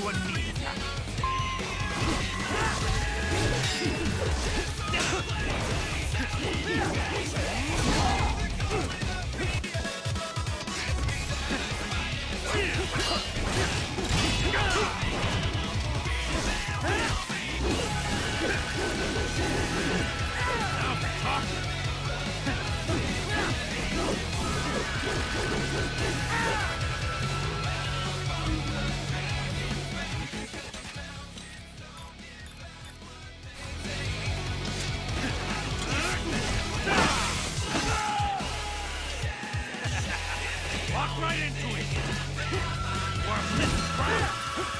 to a knee. Walk right into it. Worthless crap.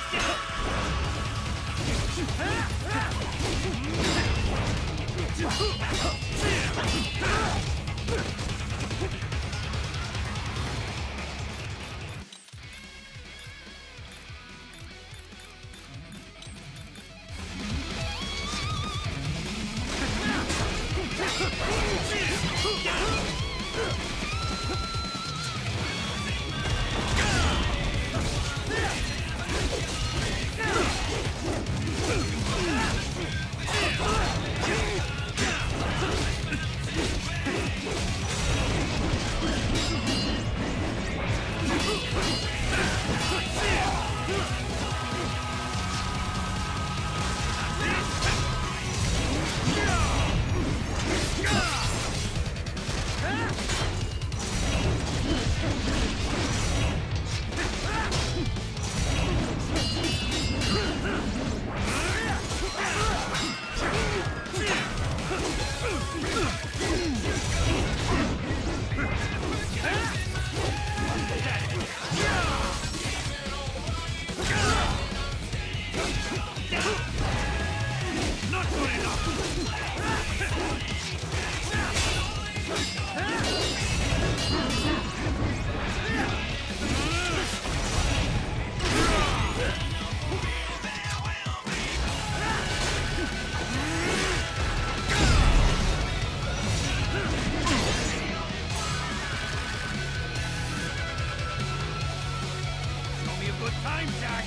Good time, Jack!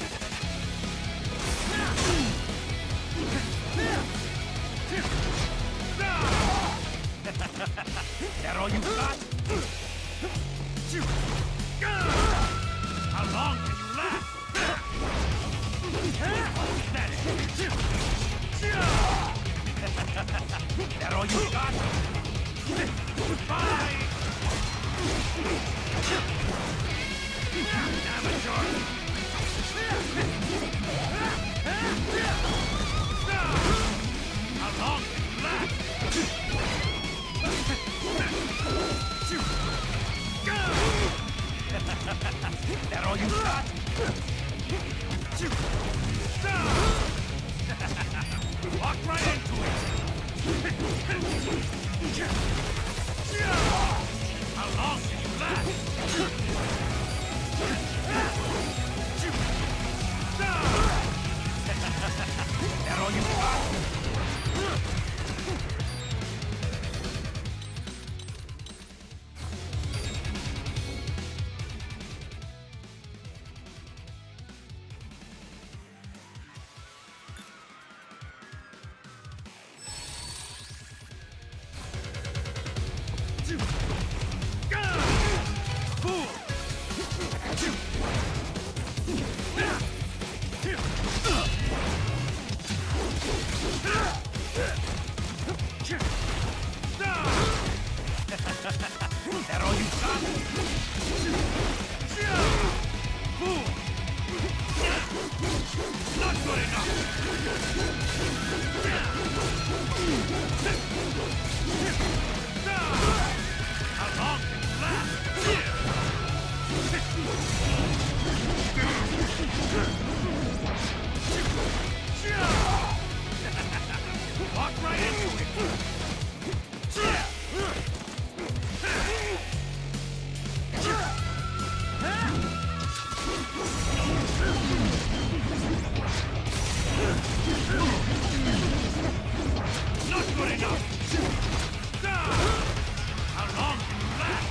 That all you got? How long can you last? That all you got? Goodbye! Amateur! How long can you last? That all you got? Walk right into it! How long can you last? That all you got? That all you got? Fool! Not good enough! How long can you last? Walk right into it! Not good enough! How long can you last?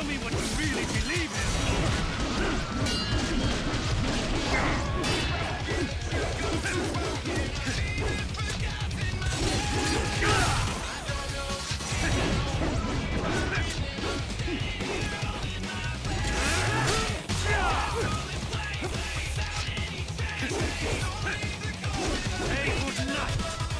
me what you really believe in! Hey, good night!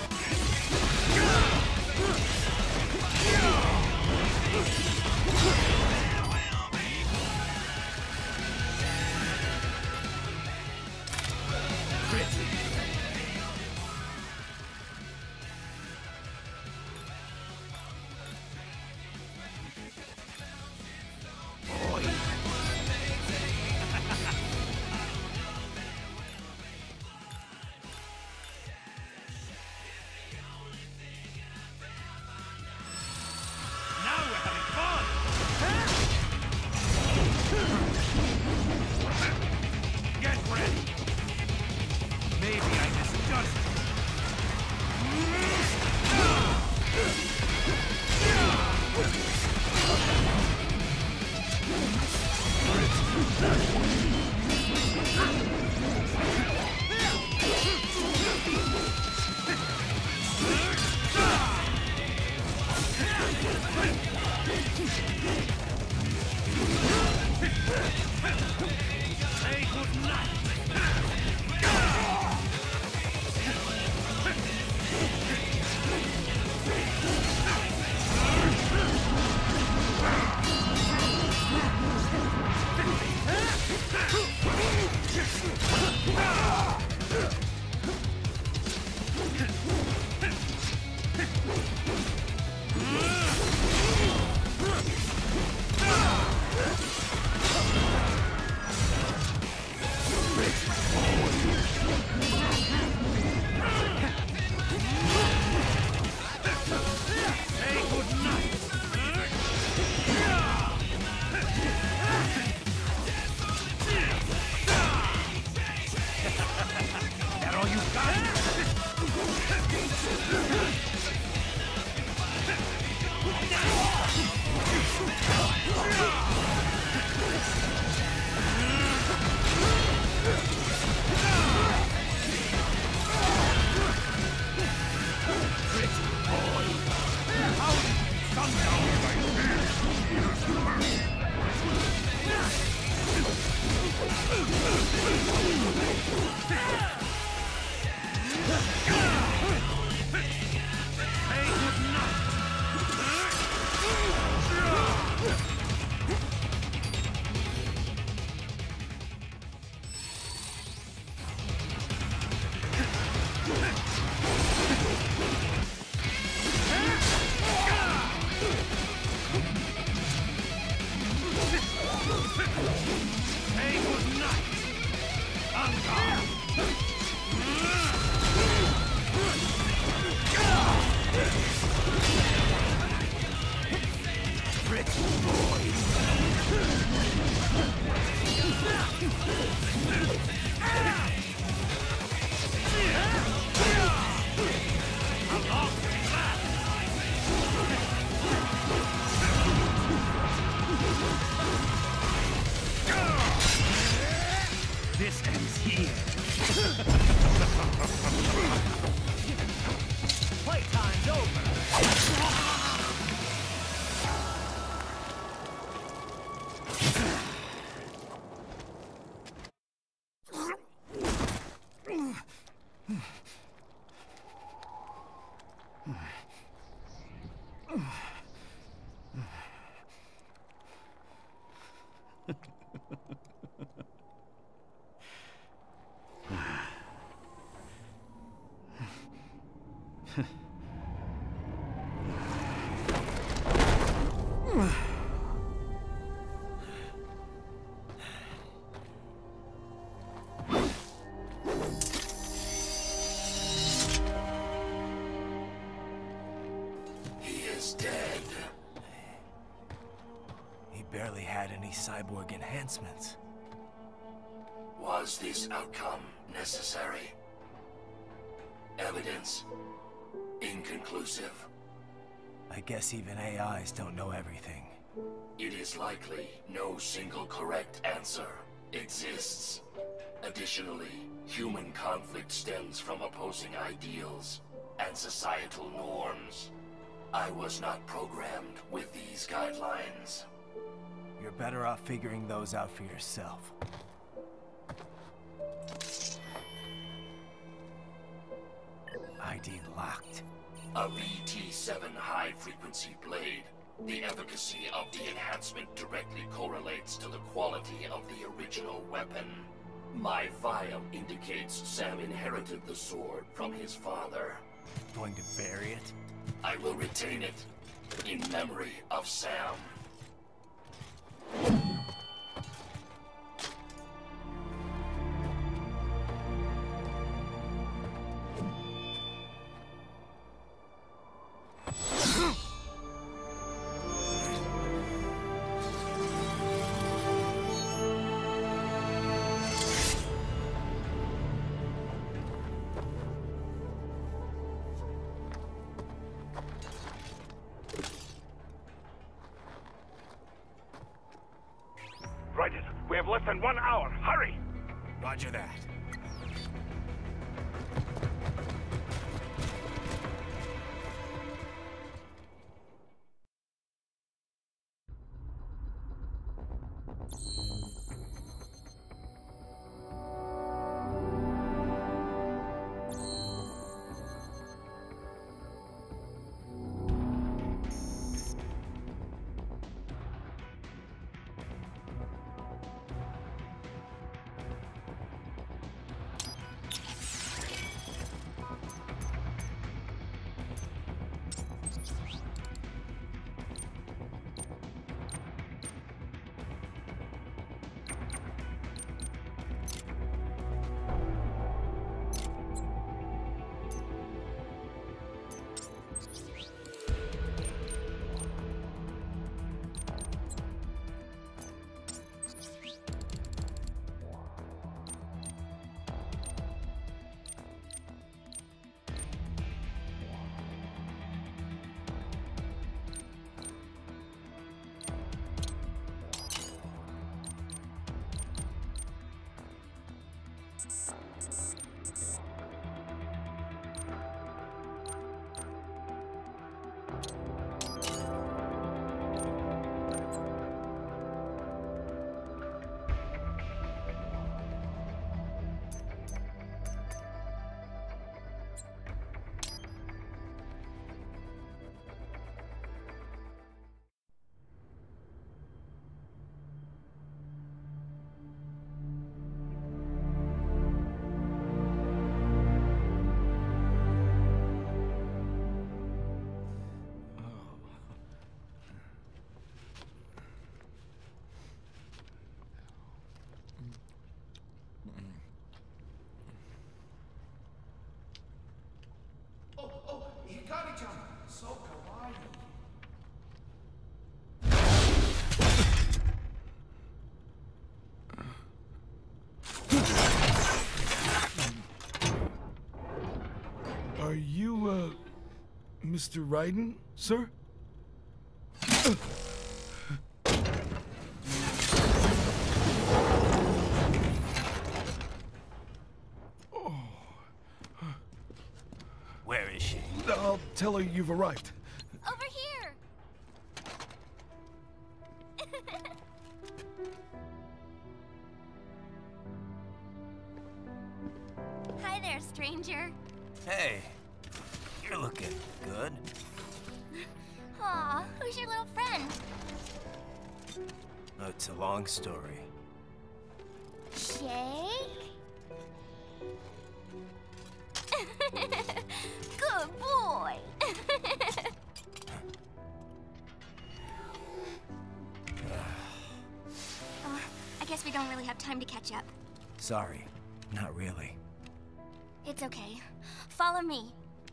This ends here. Playtime's over. Dead. He barely had any cyborg enhancements. Was this outcome necessary? Evidence inconclusive. I guess even AIs don't know everything. It is likely no single correct answer exists. Additionally, human conflict stems from opposing ideals and societal norms. I was not programmed with these guidelines. You're better off figuring those out for yourself. ID locked. A VT7 high-frequency blade. The efficacy of the enhancement directly correlates to the quality of the original weapon. My file indicates Sam inherited the sword from his father. Going to bury it? I will retain it in memory of Sam. Raiden, we have less than 1 hour. Hurry! Roger that. Hikari-chan, so kawaii. Are you, Mr. Raiden, sir? Where is she? I'll tell her you've arrived. Over here! Hi there, stranger. Hey, you're looking good. Aw, who's your little friend? Oh, it's a long story. Shake? Good boy! I guess we don't really have time to catch up. Sorry, not really. It's okay. Follow me.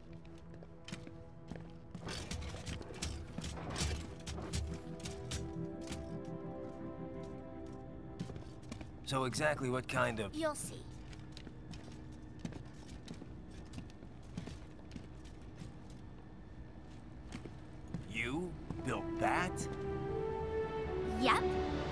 So exactly what kind of... You'll see. You built that? Yep.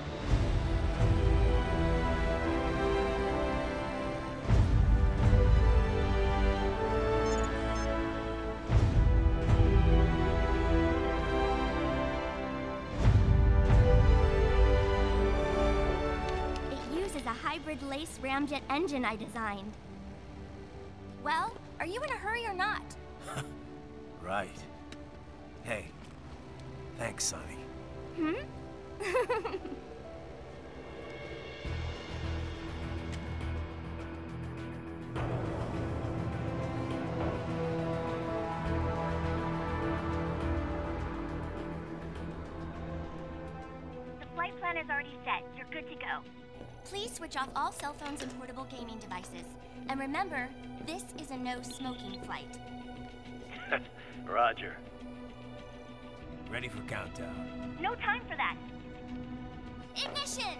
Hybrid lace ramjet engine I designed. Well, are you in a hurry or not? Right. Hey, thanks, Sonny. Hmm? The flight plan is already set. You're good to go. Please switch off all cell phones and portable gaming devices. And remember, this is a no-smoking flight. Roger. Ready for countdown. No time for that. Ignition!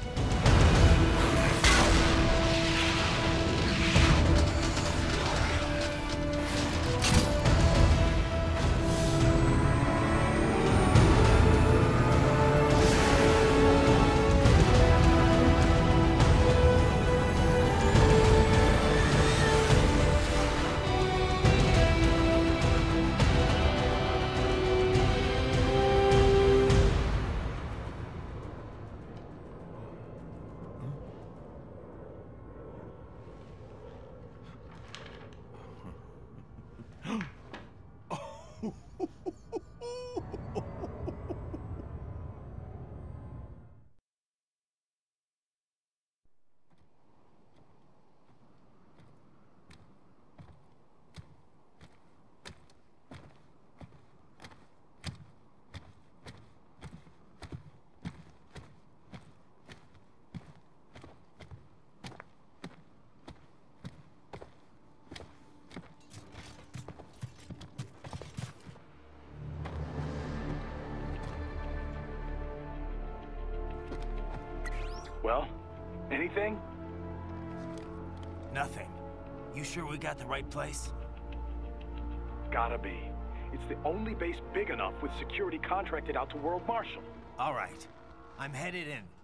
Well, anything? Nothing. You sure we got the right place? Gotta be. It's the only base big enough with security contracted out to World Marshal. All right. I'm headed in.